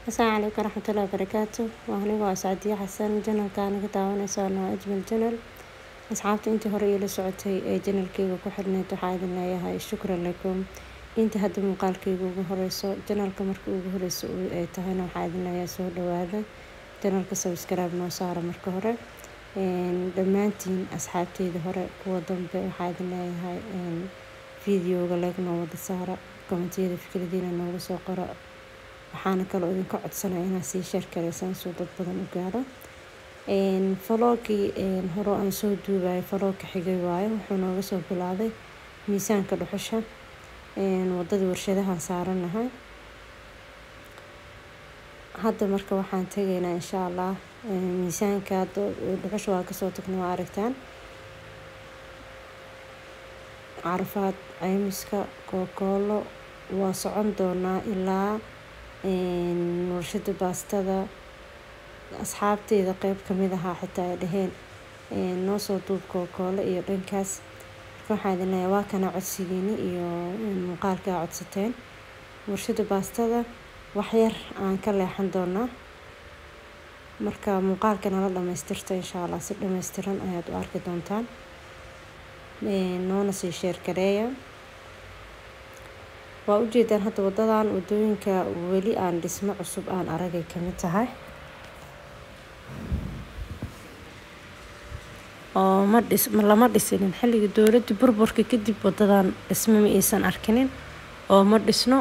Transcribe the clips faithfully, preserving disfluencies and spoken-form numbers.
السلام عليكم ورحمة الله وبركاته. وأنا سعدية حسن جنال كان قدامنا سوالنا أجمل جنال. أصحابتي أنت هري لسعتي جنال كي وكحرنا تحايدنا ياها شكرا لكم. أنت هذا مقال كي وهريسو جنال كمرك وهريسو تهنا وحايدنا يا سود وهذا جنال كسبسكرايب نوصار مركورة. دمانتين أصحابتي ظهر كودم بحايدنا ياها فيديو قالك نوض السهرة كومنتير فكرة دينا نوض سوقرأ. waxaana kaloo idinka codsanaya inaad sii sheer karaysaan soo dad badan u gaaro faloogii hore aan soo duubayo falooga xigay waayo wuxuu nooga soo bilaaday miisaanka dhuxusha wadadii warshadahan saaranahay hadda marka waxaan tagaynaa insha Allah miisaanka dhuxusha waa kasoo tagnay waa aragtaan Carafaad caymiska kookolo waa socon doonaa ilaa warshada baastada asxaabteeda qayb kamid ah xitaa ay dhaheen noo soo duub kookolo iyo dhankaas waxaan idin leeyahay waa kana codsigiini iyo muuqaalka aad codsateen warshada baastada wax yar aan ka leexan doonaa marka muuqaalka nala dhameystirto insha Allah si dhameystiran ayaad u arki doontaan noona sii share gareeya waa u jeedaan hadda wadadan wadooyinka weli aan dhismo cusub aan aragay kamid tahay oo ma dhis lama dhisin xilliga dawladda burburka kadib wadadan dhismo ma aysan arkinin oo ma dhisno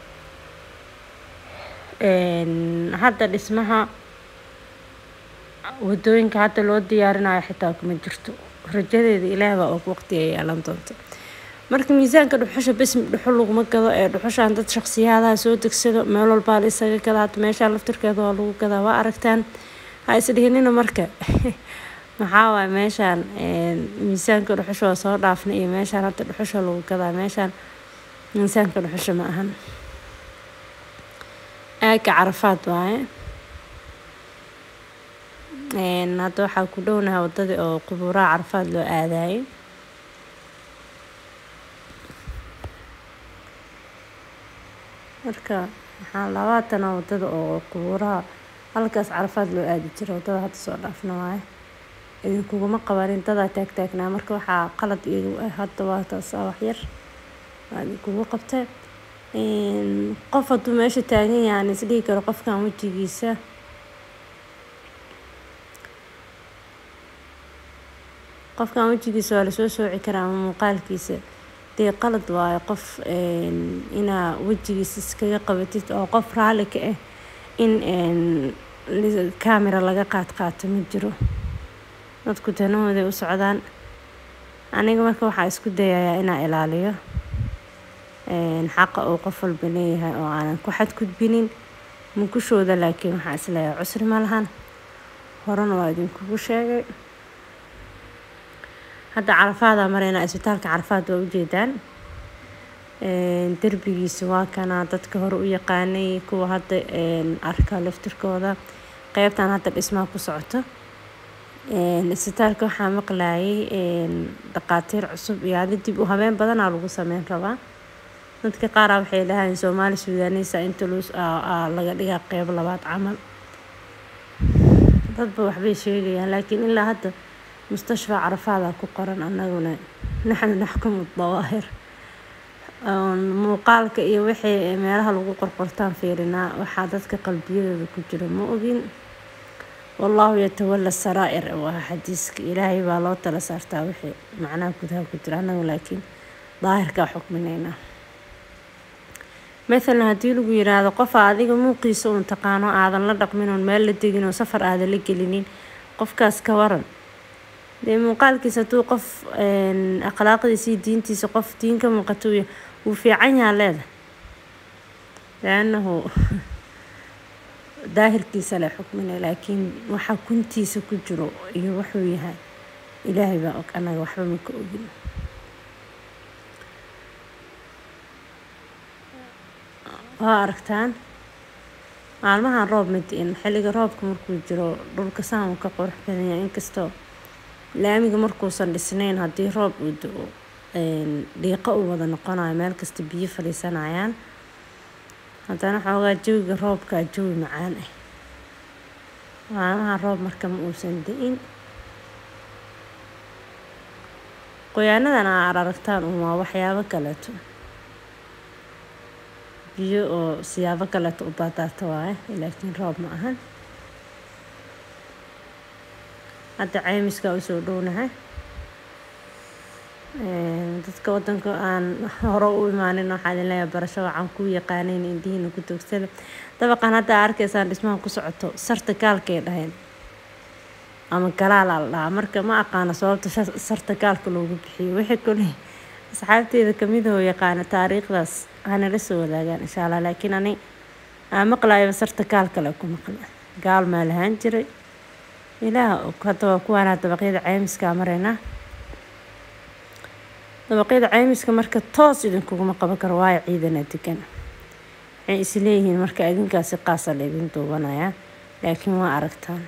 een hadda dhismaha wadooyinka hadda loo diyaarinayo xitaa kuma jirto rajadeeda Ilaahay baa og waqti ay yeelan doonto marka miisaanka dhuxusha bas dhuxul lagu ma gado ee dhuxushan dad shakhsiyaadaha soo degsado meel walba la isaga gadaad meesha laftirkeeda waa lagu gadaa waa aragtaan ha isdhihinina marka maxaa waay meeshan ee miisaanka dhuxusha waa soo dhaafnay iyo meeshan hadda dhuxusha lagu gadaa meeshan miisaanka dhuxusha ma ahan aaka Carafaad waaye ee hadda waxaa ku dhownahay wadada oo qubuuraha Carafaad loo aadaayay marka waxaan labaatan wadada oo qubuuraha halkaas Carafaad loo aadi jiray wadada hadda soo dhaafna waaye idin kuma qabarin dada taag taagnaa marka waxaa qalad iigu ah hadda waa taas wax yar aan kugu qabtay een qof haduu meesha taagan yahay isdhigi karo qofkan wajigiisa qofkan wajigiisa waa la soo sooci karaa ama muuqaalkiisa dee qalad waayo qof een ina wajigiisa iskaga qabatid oo qof raali ka ah in een camera laga qaad qaato ma jiro dadku tanooda u socdaan aniga marka waxa isku dayayaa inaan ilaaliyo een xaq oo qof walba leeyahay oo aan ku xad gudbinin mukushooda laakiin waxa isleeyahay cusri ma lahan horena waa idin kugu sheegay hadda Carafaad marayna isbitaalka Carafaad waa u jeedaan een darbigiisa waa kana dadka hore u yaqaanay kuwa hadda een arka laftirkooda qaybtan hadda dhismaha ku socoto een isbitaalka waxa maqlaayay een dhaqaatiir cusub iyo hada dib u habeen badan lagu sameyn rabaa dadka qaar waxay lahayn Soomaali Suudaaneysa inta laga dhigaa qayb labaad camal dadba waxbay sheegayaan laakiin ilaa hadda مستشفى عرفات ku qoran anaguna naxnu naxkumu dawaahir muuqaalka iyo wixii meelaha lagu qorqortaan fiirina waxa dadka qalbiyadooda ku jira ma ogin wallahu yatawalla saraa'ir waa xadiiska Ilaahay baa loo tala saartaa wixii macnaha gudaha ku jira anagu laakiin daahirka xukminayna مثلا hadii lagu yiraahdo qof adiga muuqiisa uu taqaano aadan la dhaqmin oo meel la degin oo safar aad la gelinin qofkaas ka waran dee muuqaalkiisa tuu qof een akhlaaqdiisa diintiisa qof diinka muuqato uu fiican yahay leedahay laanahu daahirkiisa la xukminay laakiin waxa kuntiisa ku jiro iyo wuxuu yahay Ilaahay baa og anaga waxba ma ka ogin waa aragtaan maalmahan roob midin xilliga roobka markuu jiro dhulka saan ka qurux badan yahay inkastoo laamiga markuusan dhisnayn hadii roob uu da'o een dhiiqa u wada noqonayo meel kasta biyo fadhiisanayaan haddana xoogaa jawiga roobka jawi macaan ah maalmaha roob marka ma uusan da-in qoyaanadan aad aragtaan un waa waxyaabo kaleeto biyo oo siyaabo kaleeto u daadaata waaye laakiin roob ma ahan hadda caymiska usoo dhownahay dadka wadanka aan hore u imaanin waxaa idin leeyahay barasho waxaan ku yaqaanayn indihiina ku toogsada dabaqan hadda arkaysaan dhismaha ku socoto sarta gaalkay dhaheen ama galaal la dhahaa marka ma aqaano sababta sarta gaalka loogu bixiyo wixii kale asxaabteeda kamid oo yaqaana taariikhdaas hana la soo wadaagaan insha Allah laakiin ani aan maqlayo sarta gaalka la ku maqla gaal ma lahaan jiray ilaah oo hadda waa kuwaana dabaqyada caymiska marayna dabaqyada caymiska marka toos idinkuguma qaban karo waayo ciidana degan waxay isleeyihiin marka idinkaasi qaasa la idin duubanaya laakiin waa aragtaan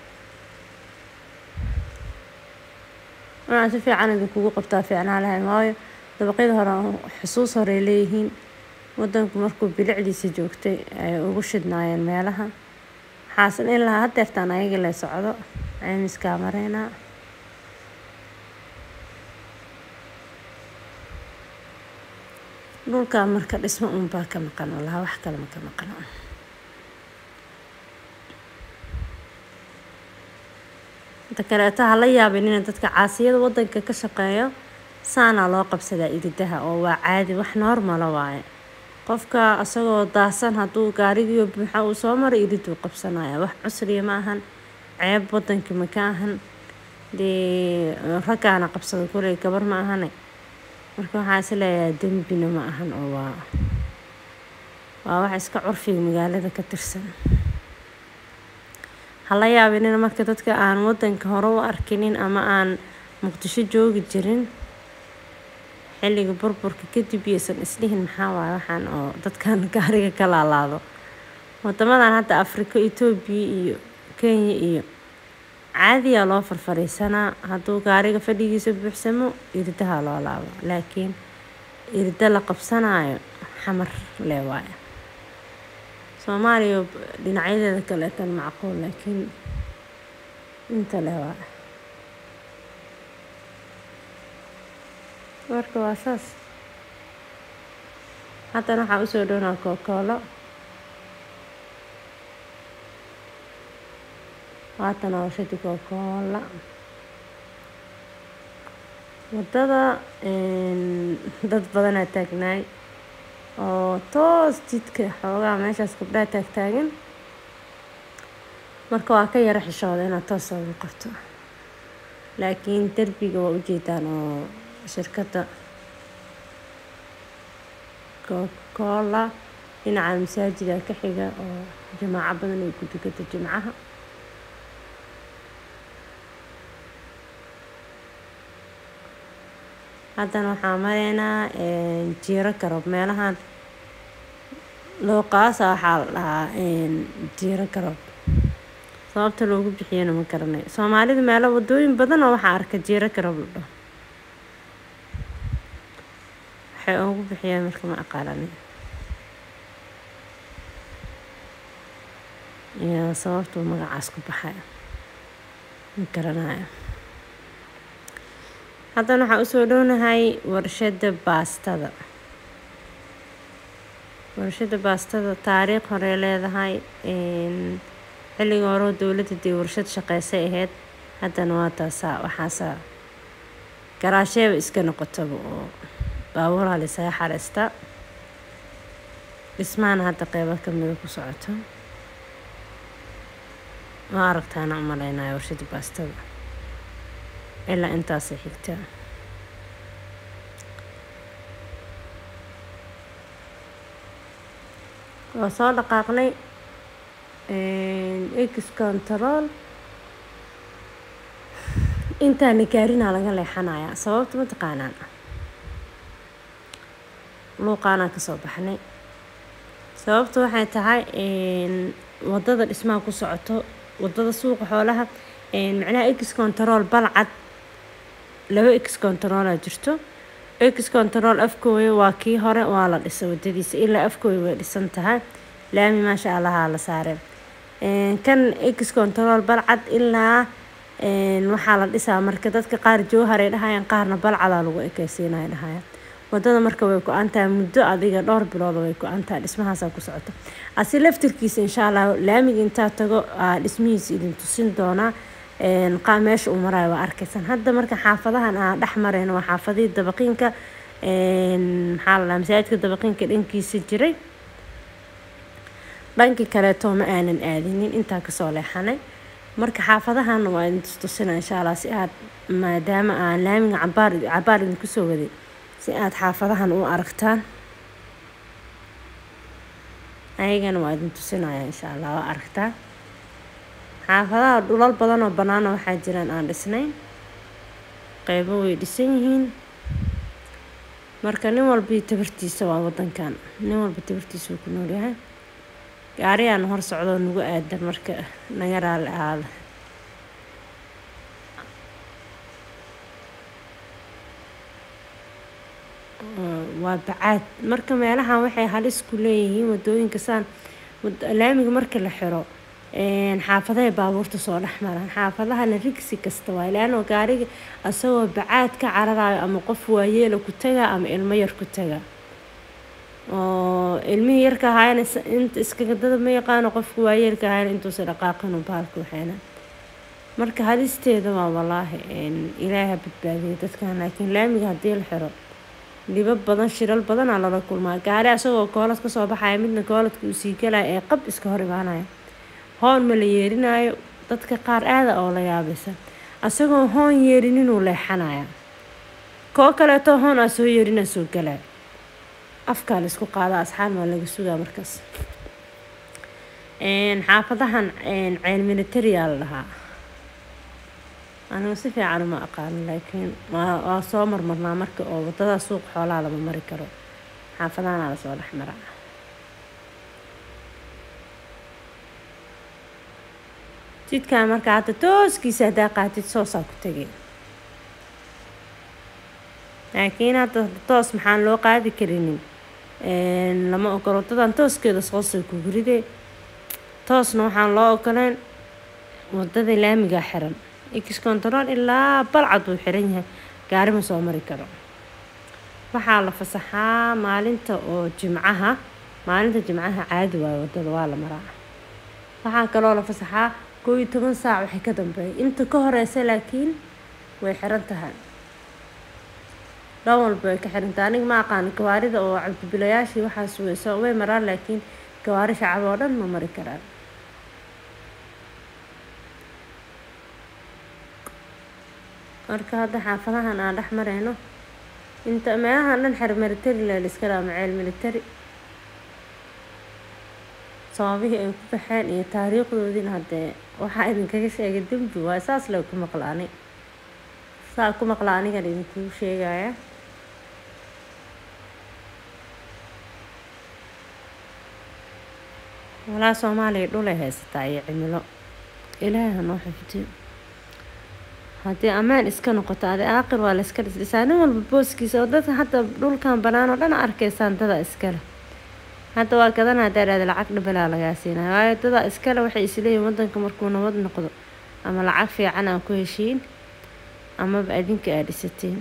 waxaan si fiican idinkugu qabtaa fiicnaa lahayn waayo dabaqyada hore xusuus hore leeyihiin wadanku markuu bilicdiisa joogtay ay ugu shidnaayeen meelaha xaasan in lahaa hadeertaan ayaga la socdo caymiskaa mareynaa dhulkaa marka dhismo unbaa ka maqan walaha wax kale ma ka maqano inta kaleeto ha la yaabin in dadka caasiyada wadanka ka shaqeeyo saana loo qabsadaa iridaha oo waa caadi wax normala waaye qofka asagoo daasan hadduu gaarigiyo buuxa uu soo maray iriduu qabsanaya wax cusriya ma ahan ceeb wadanka ma ka ahan dee raggaana qabsada kuley gabar ma ahane marka waxaa is leeyahay dembina ma ahan oo waa waa wax iska curfiga magaalada ka tirsan hala yaabinina marka dadka aan wadanka hore u arkinin ama aan muqdisho joogi jirin xilliga burburka kadib yeysan islihin maxaa waaye waxaan oo dadkan gaariga ka laalaado wadamadan hadda Afrika Ethiopia iyo Kenya iyo caadiya loo farfariisanaa hadduu gaariga fadhigiisa buuxsamo iridaha loo laabo laakiin irida la qabsanayo xamar lee waaye Soomaaliya dhinacyadeeda kale kan macquul laakiin inta lee waaye marka waa saas haddana waxaa usoo dhownaa Coca-Cola haatan waa shati Coca-Cola wadada dad badanaa taagnaay oo toos jidka xoogaa meeshaas gabdhaha taagtaagan marka waa ka yara xishooda inaad toos ugu qabto laakiin derbiga waa ujeedaan oo shirkadda Coca-Cola dhinaca masaajida ka xiga oo jamaaco badan ay ku tukata jimcaha haddana waxaa mareynaa jiiro garoob meelahan loo qaasa waxaa la dhahaa jiiro garoob sababta loogu bixiyana ma garanayo Soomaalida meelo wadooyin badan oo waxaa arka jiiro garoob la dhaho waxay ugu bixiyaan marka ma aqaalanin iyo sababta magacaas ku baxay ma garanayo haddana waxaa usoo dhownahay warshada baastada warshada baastada taariikh hore leedahay xilliga hore dowladda dee warshad shaqeysay ahayd haddana waa taasaa waxaasaa garaasheeba iska noqotaba oo baabuuraha la isaga xareystaa dhismahana hadda qeybo kamida ku socoto ma aragtaana u maleynayo warshada baastada ilaa intaasay xigtaa waa soo dhaqaaqnay ex control intaana gaarinaa laga leexanayaa sababta ma taqaanaan luuqaanaa kasoo baxnay sababta waxay tahay wadada dhismaha ku socoto wadada suuqa xoolaha macnaha ex control balcad laba ex control jirto ex control afkooya waa kii hore waa la dhisay wadadiisa ilaa afkooya way dhisan tahay laami maasha allah la saaray kan ex control balcad ilaa waxaa la dhisaa marka dadka qaar jowhar ay dhahayaan qaarna balcada lagu ekaysiinay dhahayaan wadada marka way ku-aantahay muddo adiga dhowr bilood way ku-aantahay dhismahaasa ku socoto asi laftirkiisa insha allah laamiga intaa tago dhismihiisa idin tusin doonaa qaa meesha uu marayo waa arkaysan hadda marka xaafadahan aan dhex marayno waa xaafadihii dabaqiinka maxaa la dhahaa masaajidka dabaqiinka dhankiisa jiray dhankii kaleeto ma aanan aadinin intaa kasoo leexanay marka xaafadahan waa idin tustusina insha allah si aad maadaama aan laamiga cabaar cabaar idin kusoo waday si aad xaafadahan u aragtaan ayagana waa idin tusinaya insha allah waa aragtaan xaafadaha dhulal badan oo banaana waxaa jiraan aan dhisnayn qaybo way dhisan yihiin marka nin walba tabartiisa waa wadankan nin walba tabartiisa uu ku nool yahay gaariyaan hor socdo nagu aadan marka naga raali ahaada waa bacaad marka meelahan waxay halis ku leeyihiin wadooyinka saan laamiga marka la xiro xaafadaha baabuurta soo dhex maraan xaafadahana rigsi kasta waa ilaano gaariga asagoo bacaad ka cararayo ama qof waayeela ku taga ama ilmo yar ku taga oo ilmihii yarka ahaayna inta iskaga dada ma yaqaano qofka waayeelka ahaayna intuusa dhaqaaqinu baalka waxayna marka halisteeda waa walaahi ilaaha badbaadiyay dadkan laakiin laamiga haddii la xiro dhibo badan shiral badanaa lala kulmaa gaari asagoo koolad kasoo baxaya midna kooladka uu sii galaya ee qab iska hor imaanaya hoon ma la yeerinaayo dadka qaar aada oo la yaabaysa asagoo hoon yeerin inuu leexanaya koo kaleeto hoon aa soo yeerinaa soo galaya afkaa la isku qaada asxaab waa laga sugaa markaas xaafadahan ceel militariyaa la dhahaa anigu si fiican uma aqaano laakiin waa soo marmarnaa marka oo wadada suuq xoolaha lama mari karo xaafadahanaa lasoo dhex maraa jidkaan marka hadda tooskiisa haddaa qaatid soosaa ku tegay laakiin hadda toos maxaan loo qaadi karinin lama ogolo wadadan tooskeeda soosay kugu ride toosna waxaan loo ogoleen wadada laamigaa xiran ex control ilaa balcad uu xiran yahay gaari ma soo mari karo waxaa la fasaxaa maalinta oo jimcaha maalinta jimcaha caadi waayo wadada waa la maraa waxaa kaloo la fasaxaa koob iyo toban saac waxay ka dambeeyay inta ka horeysa laakiin way xiran tahay dhan walba way ka xiran tahay aniga ma aqaan gawaarida oo cabdibilayaashii waxaas weyso way maraan laakiin gawaari shacab oo dhan ma mari karaan marka hadda xaafadahan aan dhex marayno inta meelahan dhan xer military la iska dhaama ceel military sababihii ay ku baxeen iyo taariikhdoodiina haddee waxaa idinkaga sheegay dembi waa saas le ku maqlaanay saa ku maqla anigan idinkugu sheegaya walaa soomaaliya dhulay haysataa iyo cimilo ilaahay hanoo xifdiyo haddii ammaan iska noqoto adi aaqir waa la iska dhisdhisaa nin walba booskiisa oo dadka hadda dhulkan banaan oo dhan arkaysaan dada iskale hadda waa gadan haddaa dhahda lacag dhabalaa lagaa siinaya waayo dada iskale waxay isleeyihin wadanka markuu nabad noqdo ama lacag fiican aan ku heshiin amaba adinka aad dhisatiin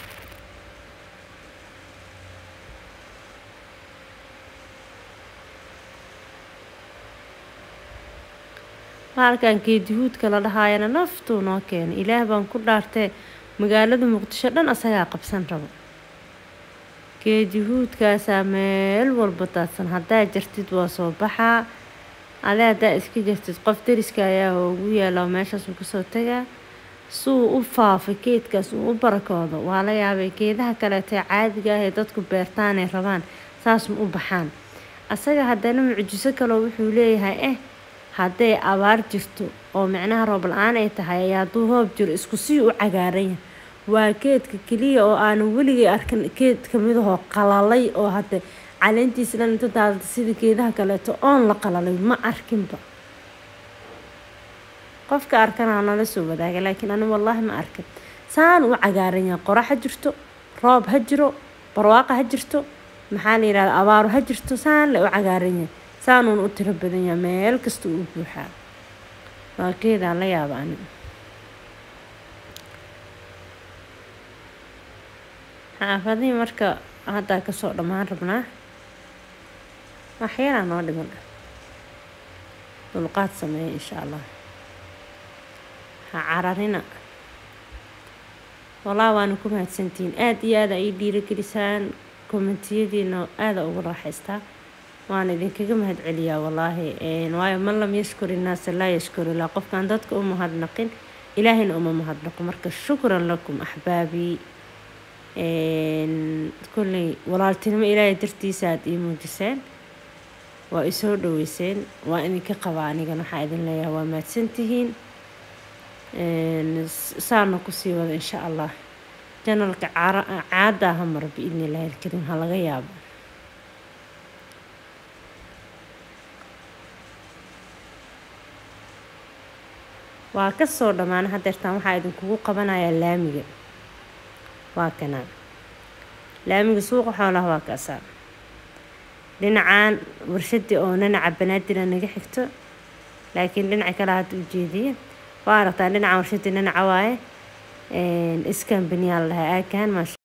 halkan geedihuudka la dhahaayana naftuu noo keenay ilaah baan ku dhaartee magaalada muqdisho dhan asagaa qabsan rabo geedihuudkaasaa meel walba daadsan haddaa jartid waa soo baxaa ade haddaa iska jartid qof dariska ayaa ugu yaala oo meeshaasuu kasoo tagaa suu u faafay geedkaas uu u barakoodo waa la yaabay geedaha kaleetee caadiga ah ee dadku beertaan ay rabaan saas ma u baxaan asaga haddana mucjiso kaloo wuxuu leeyahay eh hadday abaar jirto oo micnaha roob la-aan ay tahay ayaa hadduu hoob jiro isku sii u cagaaranya waa geedka keliya oo aanan weligay arkan geed kamidahoo qalalay oo hadda caleentiisa dhan inta daadata sida geedaha kaleeto oon la qalalay ma arkinba qofka arkana nala soo wadaaga laakiin ani wallaahi ma arkin saan u cagaaranya qoraxa jirto roob ha jiro barwaaqo ha jirto maxaa la yiraahdaa abaaro ha jirto saan la u cagaaran yahay saanuun u tiro badan yahay meel kasta uu buuxaa waa geedaan la yaaba ani xaafadii marka hadda kasoo dhammaan rabnaa waxyaala noo dhiman dulqaad sameeya insha allah ha cararina والله وأنا كم سنتين آد يا ذا يدير كريسان كومنتيدي إنه هذا أول راح يستا وأنا ذيك كم هاد عليا والله إن واي من لم يشكر الناس لا يشكر الله قف كان ضدك أم هاد نقين إلهي أم هاد نقين مركز شكرا لكم أحبابي إن كل والله التنم إلهي درتي ساد إيمو جسان وإسود ويسين وأني كقواني كانوا حايدين ليا وما تسنتهين سارنا كسي وذا إن شاء الله جنالك عادة همر بإذن الله الكريم هلا غياب وكسر لما أنا حدرتها محايدن كوكو قبنا يا لامي واكنا لامي سوق حوله واكسر لنعان ورشدي أو ننعب بنادي لنجحته لكن لنع كلها تجيدين وارتا لنا عورشتي لنا عواي إسكان بنيال لها كان ما